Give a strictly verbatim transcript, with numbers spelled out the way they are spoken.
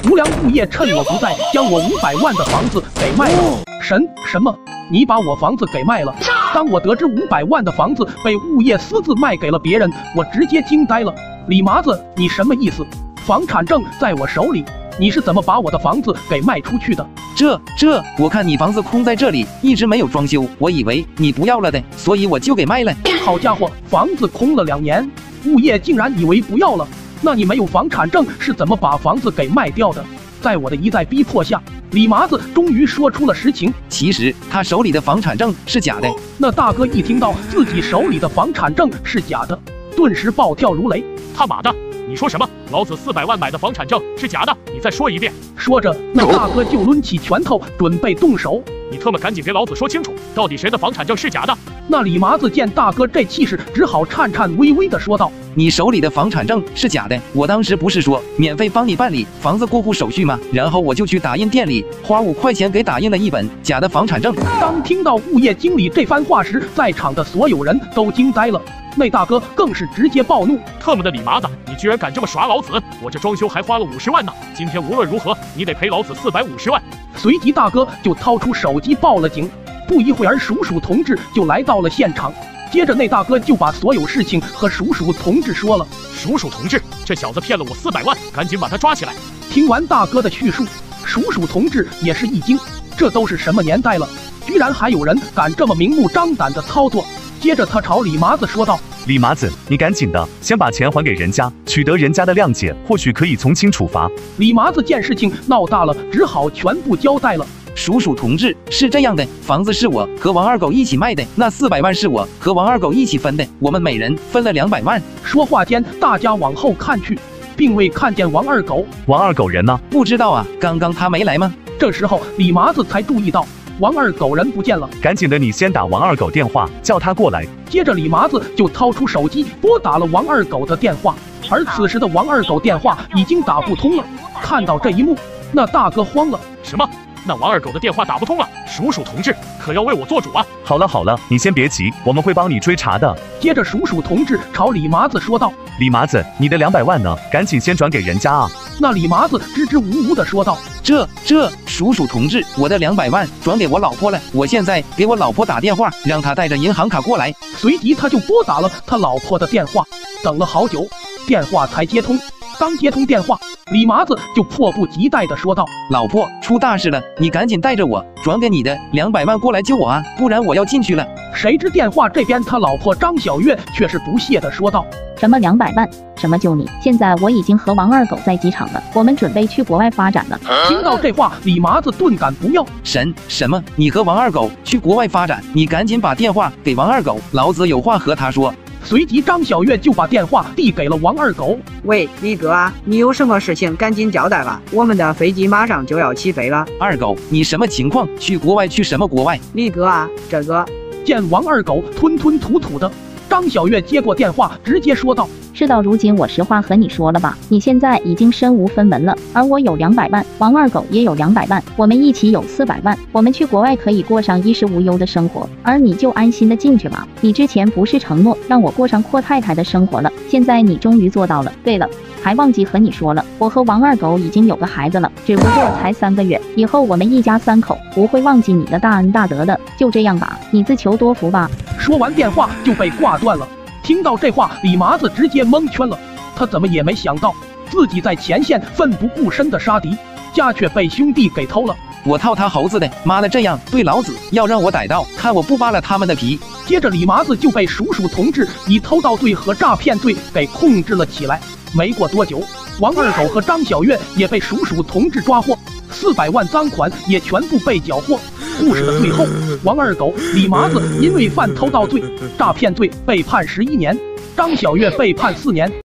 无良物业趁我不在，将我五百万的房子给卖了。神什么？你把我房子给卖了？当我得知五百万的房子被物业私自卖给了别人，我直接惊呆了。李麻子，你什么意思？房产证在我手里，你是怎么把我的房子给卖出去的？ 这这，我看你房子空在这里，一直没有装修，我以为你不要了的，所以我就给卖了。 好家伙，房子空了两年，物业竟然以为不要了。那你没有房产证是怎么把房子给卖掉的？在我的一再逼迫下，李麻子终于说出了实情。 其实他手里的房产证是假的。 那大哥一听到自己手里的房产证是假的，顿时暴跳如雷。 他妈的，你说什么？老子四百万买的房产证是假的？你再说一遍。 说着，那大哥就抡起拳头准备动手。 你特么赶紧给老子说清楚，到底谁的房产证是假的？ 那李麻子见大哥这气势，只好颤颤巍巍地说道： 你手里的房产证是假的，我当时不是说免费帮你办理房子过户手续吗？然后我就去打印店里花五块钱给打印了一本假的房产证。 当听到物业经理这番话时，在场的所有人都惊呆了。那大哥更是直接暴怒： 特么的李麻子，你居然敢这么耍老子！我这装修还花了五十万呢，今天无论如何你得赔老子四百五十万！ 随即大哥就掏出手机报了警。不一会儿，叔叔同志就来到了现场。接着那大哥就把所有事情和叔叔同志说了。 叔叔同志，这小子骗了我四百万，赶紧把他抓起来！ 听完大哥的叙述，叔叔同志也是一惊，这都是什么年代了，居然还有人敢这么明目张胆的操作。接着他朝李麻子说道： 李麻子，你赶紧的先把钱还给人家，取得人家的谅解，或许可以从轻处罚。 李麻子见事情闹大了，只好全部交代了。 叔叔同志，是这样的，房子是我和王二狗一起卖的，那四百万是我和王二狗一起分的，我们每人分了两百万。 说话间，大家往后看去，并未看见王二狗。 王二狗人呢？ 不知道啊，刚刚他没来吗？ 这时候李麻子才注意到王二狗人不见了。 赶紧的，你先打王二狗电话，叫他过来。 接着李麻子就掏出手机拨打了王二狗的电话，而此时的王二狗电话已经打不通了。看到这一幕，那大哥慌了。 什么？那王二狗的电话打不通了？叔叔同志可要为我做主啊！ 好了好了，你先别急，我们会帮你追查的。 接着叔叔同志朝李麻子说道： 李麻子，你的两百万呢？赶紧先转给人家啊！ 那李麻子支支吾吾地说道： 这这，叔叔同志，我的两百万转给我老婆了，我现在给我老婆打电话，让她带着银行卡过来。 随即他就拨打了他老婆的电话，等了好久，电话才接通。刚接通电话，李麻子就迫不及待地说道： 老婆，出大事了，你赶紧带着我转给你的两百万过来救我啊，不然我要进去了。 谁知电话这边他老婆张小月却是不屑地说道： 什么两百万，什么救你？现在我已经和王二狗在机场了，我们准备去国外发展了。 听到这话，李麻子顿感不妙。 神什么？你和王二狗去国外发展？你赶紧把电话给王二狗，老子有话和他说。 随即张小月就把电话递给了王二狗。 喂，李哥啊，你有什么事情赶紧交代吧，我们的飞机马上就要起飞了。 二狗，你什么情况？去国外？去什么国外？ 李哥啊，这个…… 见王二狗吞吞吐吐的，张小月接过电话，直接说道： 事到如今，我实话和你说了吧，你现在已经身无分文了，而我有两百万，王二狗也有两百万，我们一起有四百万，我们去国外可以过上衣食无忧的生活，而你就安心的进去吧。你之前不是承诺让我过上阔太太的生活了，现在你终于做到了。对了，还忘记和你说了，我和王二狗已经有个孩子了，只不过才三个月，以后我们一家三口不会忘记你的大恩大德的。就这样吧，你自求多福吧。 说完电话就被挂断了。听到这话，李麻子直接蒙圈了。他怎么也没想到，自己在前线奋不顾身的杀敌，家却被兄弟给偷了。 我套他猴子的，妈的，这样对老子，要让我逮到，看我不扒了他们的皮。 接着李麻子就被叔叔同志以偷盗罪和诈骗罪给控制了起来。没过多久，王二狗和张小月也被叔叔同志抓获，四百万赃款也全部被缴获。故事的最后，王二狗、李麻子因为犯偷盗罪、诈骗罪被判十一年，张小月被判四年。